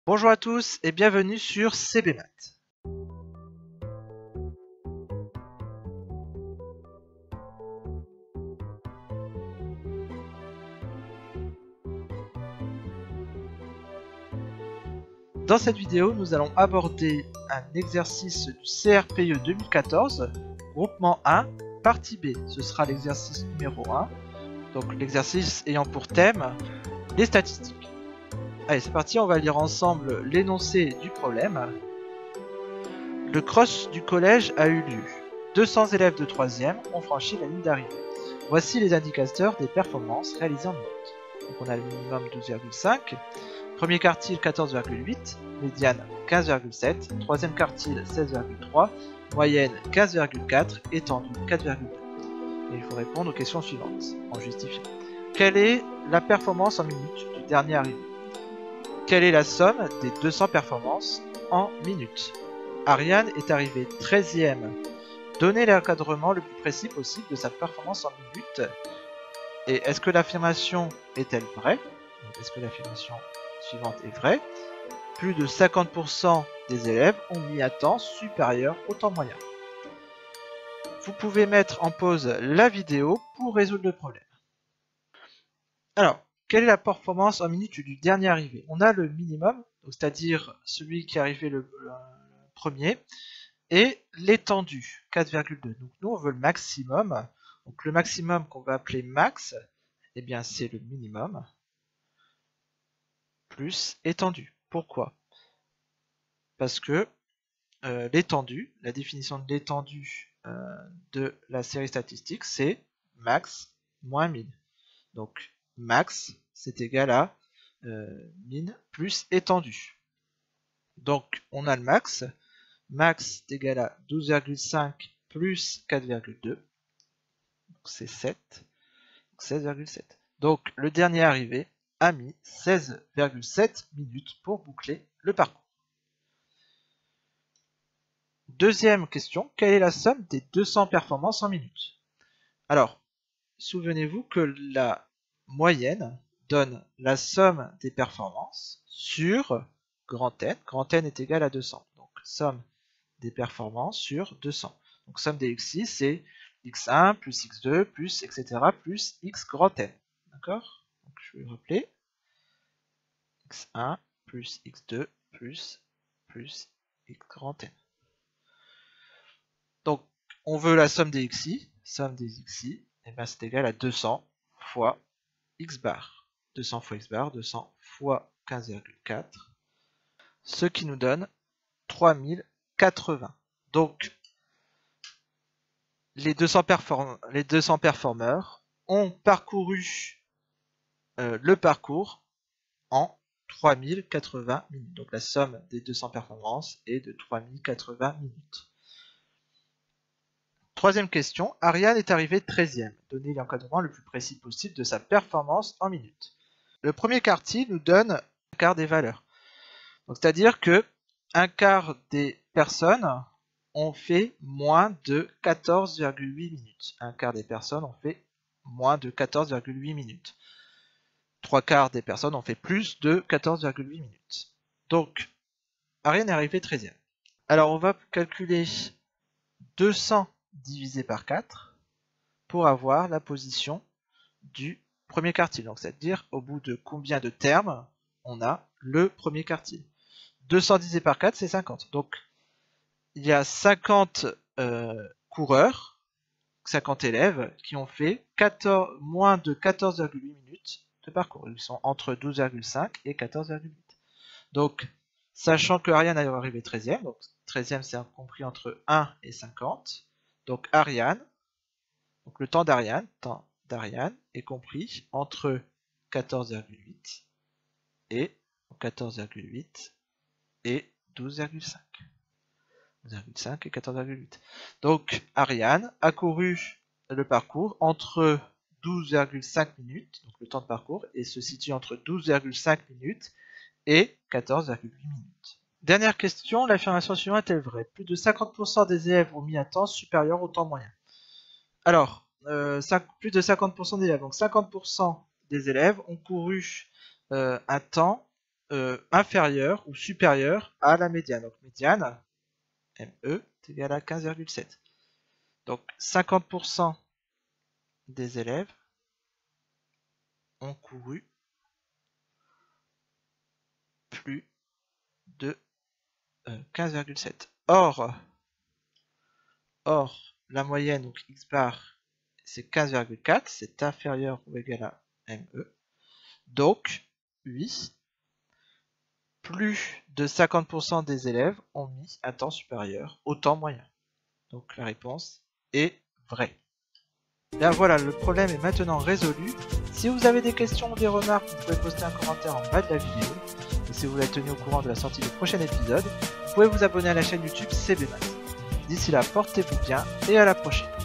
Bonjour à tous et bienvenue sur CBMath. Dans cette vidéo, nous allons aborder un exercice du CRPE 2014, groupement 1, partie B. Ce sera l'exercice numéro 1, donc l'exercice ayant pour thème les statistiques. Allez, c'est parti, on va lire ensemble l'énoncé du problème. Le cross du collège a eu lieu. 200 élèves de 3e ont franchi la ligne d'arrivée. Voici les indicateurs des performances réalisées en minutes. Donc on a le minimum 12,5, premier quartile 14,8, médiane 15,7, troisième quartile 16,3, moyenne 15,4, étendue 4,2. Et il faut répondre aux questions suivantes en justifiant. Quelle est la performance en minutes du dernier arrivé? Quelle est la somme des 200 performances en minutes? Ariane est arrivée 13e. Donnez l'encadrement le plus précis possible de sa performance en minutes. Et est-ce que l'affirmation est-elle vraie? Est-ce que l'affirmation suivante est vraie? Plus de 50% des élèves ont mis un temps supérieur au temps moyen. Vous pouvez mettre en pause la vidéo pour résoudre le problème. Alors, quelle est la performance en minutes du dernier arrivé? On a le minimum, c'est-à-dire celui qui est arrivé le premier, et l'étendue, 4,2. Donc nous, on veut le maximum. Donc le maximum qu'on va appeler max, eh bien c'est le minimum, plus étendue. Pourquoi? Parce que l'étendue, la définition de l'étendue de la série statistique, c'est max moins min. Donc max, c'est égal à min plus étendue. Donc on a le max. Max est égal à 12,5 plus 4,2. Donc c'est 7. 16,7. Donc le dernier arrivé a mis 16,7 minutes pour boucler le parcours. Deuxième question, quelle est la somme des 200 performances en minutes? Alors, souvenez-vous que la moyenne donne la somme des performances sur grand N est égal à 200. Donc, somme des performances sur 200. Donc, somme des xi, c'est x1 plus x2 plus etc. plus x grand N. D'accord? Donc, je vais rappeler x1 plus x2 plus x grand N. Donc, on veut la somme des xi, et bien c'est égal à 200 fois x bar. 200 fois x bar, 200 fois 15,4, ce qui nous donne 3080. Donc, les 200 performeurs ont parcouru le parcours en 3080 minutes. Donc, la somme des 200 performances est de 3080 minutes. Troisième question, Ariane est arrivée 13e. Donnez l'encadrement le plus précis possible de sa performance en minutes. Le premier quartile nous donne un quart des valeurs. C'est-à-dire que un quart des personnes ont fait moins de 14,8 minutes. Un quart des personnes ont fait moins de 14,8 minutes. Trois quarts des personnes ont fait plus de 14,8 minutes. Donc, Ariane est arrivée 13e. Alors, on va calculer 200 divisé par 4 pour avoir la position du premier quartile. Donc, c'est-à-dire au bout de combien de termes on a le premier quartile. 200 divisé par 4, c'est 50. Donc, il y a 50 coureurs, 50 élèves qui ont fait moins de 14,8 minutes de parcours. Ils sont entre 12,5 et 14,8. Donc, sachant que Ariane est arrivée 13e, donc 13e c'est compris entre 1 et 50, donc Ariane, donc le temps d'Ariane est compris entre 14,8 et 14,8 et 12,5. 12,5 et 14,8. Donc Ariane a couru le parcours entre 12,5 minutes, donc le temps de parcours, et se situe entre 12,5 minutes et 14,8 minutes. Dernière question, l'affirmation suivante est-elle vraie? Plus de 50% des élèves ont mis un temps supérieur au temps moyen. Alors, plus de 50% des élèves, donc 50% des élèves ont couru un temps inférieure ou supérieure à la médiane. Donc médiane, ME, est égal à 15,7. Donc 50% des élèves ont couru plus de 15,7. Or, la moyenne, donc X bar, c'est 15,4, c'est inférieur ou égal à ME. Donc, oui, plus de 50% des élèves ont mis un temps supérieur au temps moyen. Donc la réponse est vraie. Bien voilà, le problème est maintenant résolu. Si vous avez des questions ou des remarques, vous pouvez poster un commentaire en bas de la vidéo. Et si vous voulez être tenu au courant de la sortie du prochain épisode, vous pouvez vous abonner à la chaîne YouTube CB Maths. D'ici là, portez-vous bien et à la prochaine.